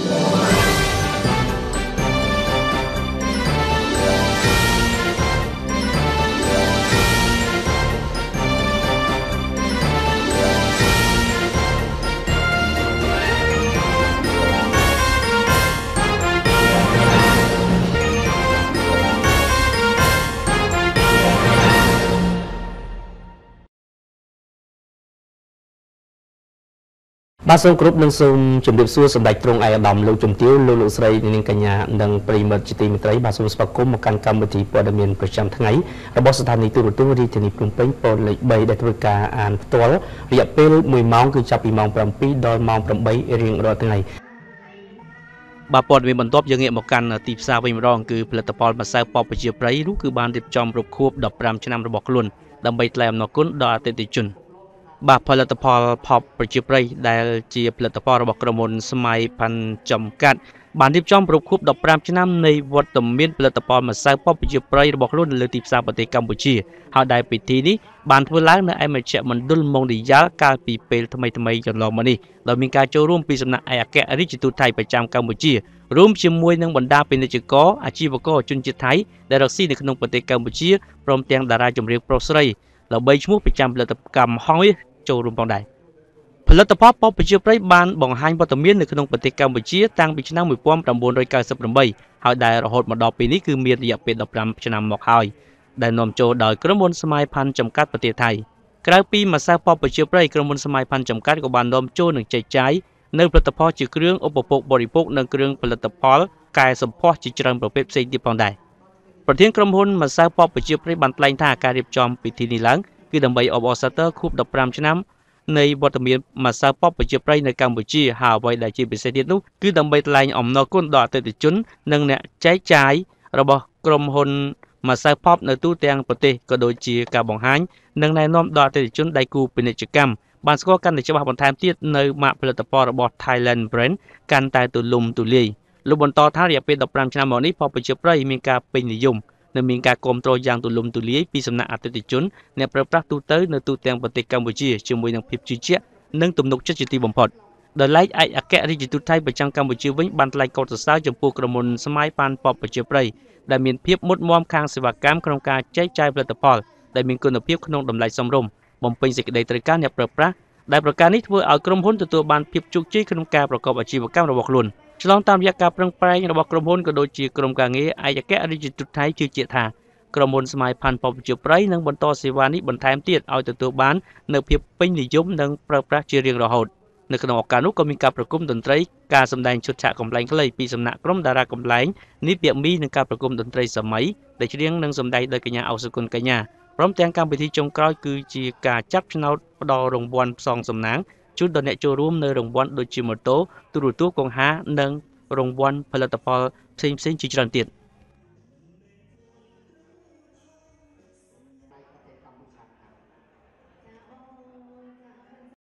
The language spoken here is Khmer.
បាទសូមគោរពនឹងសូមជម្រាបសួរសម្ដេចទ្រង់ឯកឧត្តមលោកជំទាវលោកស្រីនាងកញ្ញានិងប្រិយមិត្តជាទីមេត្រីបាទសូមស្វាគមន៍មកកាន់កម្មវិធីព័ត៌មានប្រចាំថ្ងៃរបស់ស្ថានីយ៍ទូរទស្សន៍រាជធានីភ្នំពេញពតលេខ3ដែលធ្វើការអានផ្ទាល់រយៈពេល1ម៉ោងគឺចាប់ពីម៉ោង7ដល់ម៉ោង8រៀងរាល់ថ្ងៃបាទព័ត៌មានបន្ទាប់យើងងាកមកកាន់ទីផ្សារវិញម្ដងគឺផលិតផលម្សៅប៉បប្រជាប្រិយនោះគឺបានរៀបចំរົບខួប15ឆ្នាំរបស់ខ្លួនដើម្បីថ្លែងអំណរគុណដល់អតិថិជនបាទផលិតផលផបប្រជាប្រិយដែលជាផលិតផលរបស់ក្រុមហ៊ុនស្មៃផាន់ចំកាត់បានរៀបចំរົບខួប15ឆ្នាំនៃវត្តមានផលិតផលម្សៅប៉បប្រជាប្រិយរបស់ខ្លួននៅលើទីផ្សារប្រទេសកម្ពុជាហើយដែលពិធីនេះបានធ្វើឡើងនៅឯមជ្ឈមណ្ឌលម៉ុងឌីយ៉ាល់កាលពីពេលថ្មីកន្លងមកនេះដោយមានការចូលរួមពីសំណាក់ឯកអគ្គរដ្ឋទូតថៃប្រចាំកម្ពុជារួមជាមួយនឹងបណ្ដាពាណិជ្ជករអាជីវករជនជាតិថៃដែលរកស៊ីនៅក្នុងប្រទេសកម្ពុជាព្រមទាំងតារាចម្រៀងប្រុសស្រីល្បីឈ្មោះប្រចាំផលិតកម្មហងចូលរួមផងដែរផលិតផលប៉បប្រជាប្រិយបានបង្ហាញវត្តមាននៅក្នុងប្រទេសកម្ពុជាតាំងពីឆ្នាំ1998ហើយដែលរហូតមកដល់ពេលនេះគឺមានរយៈពេល15ឆ្នាំមកហើយដែលនាំចូលដោយក្រុមហ៊ុនស្មៃផាន់ចំកាត់ប្រទេសថៃក្រៅពីម្សៅប៉បប្រជាប្រិយក្រុមហ៊ុនស្មៃផាន់ចំកាត់ក៏បាននាំចូលនិងចែកចាយនៅផលិតផលជាគ្រឿងឧបភោគបរិភោគនិងគ្រឿងផលិតផលកែសម្ផស្សជាច្រើនប្រភេទផ្សេងទៀតផងដែរប្រធានក្រុមហ៊ុនម្សៅប៉បប្រជាប្រិយបានថ្លែងថាការរៀបចំពិធីនេះឡើងគឺដើម្បីអបអរសាទរខួប15ឆ្នាំនៃវត្តមានម្សៅប៉បប្រជាប្រិយនៅកម្ពុជាហើយអ្វីដែលជាពិសេសទៀតនោះគឺដើម្បីថ្លែងអំណរគុណដល់អតិថិជននិងអ្នកចែកចាយរបស់ក្រុមហ៊ុនម្សៅប៉បនៅទូទាំងប្រទេសក៏ដូចជាការបង្ហាញនិងណែនាំដល់អតិថិជនដៃគូពាណិជ្ជកម្មបានស្គាល់កាន់តែច្បាស់បន្ថែមទៀតនៅម៉ាកផលិតផលរបស់ Thailand Brand កាន់តែទូលំទូលាយលោកបន្តថារយៈពេល15ឆ្នាំមកនេះប៉បប្រជាប្រិយមានការពេញនិយមនិងមានការគាំទ្រយ៉ាងទូលំទូលាយពីសំណាក់អតិថិជនអ្នកប្រើប្រាស់ទូទៅនៅទូទាំងប្រទេសកម្ពុជាជាមួយនឹងភាពជឿជាក់និងទំនុកចិត្តជាទីបំផុតដោយឡែកឯកអគ្គរដ្ឋទូតថៃប្រចាំកម្ពុជាវិញបានថ្លែងកោតសរសើរចំពោះក្រុមហ៊ុនស្មៃប៉ាន់ប៉បប្រជាប្រិយដែលមានភាពមុតមាំខាងសេវាកម្មក្នុងការចែកចាយផលិតផលដែលមានគុណភាពក្នុងតម្លៃសមរម្យបំពេញសេចក្តីត្រូវការអ្នកប្រើប្រាស់ដែលប្រការនេះធ្វើឲ្យក្រុមហ៊ុនទទួលបានភាពជោគជ័យក្នុងការប្រកបអាជីវកម្មរបស់ខ្លួនឆ្លងតាមរយៈការប្រឹងប្រែងរបស់ក្រុមហ៊ុនក៏ដូចជាក្រុមការងារឯកអគ្គរដ្ឋទូតថៃជឿជាក់ថាក្រុមហ៊ុនស្មៃផាន់ប៉បប្រជាប្រិយនឹងបន្តសេវានេះបន្ថែមទៀតឲ្យទទួលបាននូវភាពពេញនិយមនិងប្រើប្រាស់ជារៀងរហូតនៅក្នុងឱកាសនោះក៏មានការប្រគំតន្ត្រីការសម្ដែងឈុតឆាកកំប្លែងខ្លីពីសំណាក់ក្រុមតារាកំប្លែងនេះពាក់មីនឹងការប្រគំតន្ត្រីសម័យដែលច្រៀងនិងសម្ដែងដោយកញ្ញាអោសុគន្ធកញ្ញាព្រមទាំងកម្មវិធីចុងក្រោយគឺជាការចាប់ឆ្នោតផ្ដល់រង្វាន់ផ្សងសំណាងជូនដល់អ្នកចូលរួមនៅរង្វាន់ដូចជាម៉ូតូទូរទស្សន៍កង្ហារនិងរង្វាន់ផលិតផលផ្សេងជាច្រើនទៀត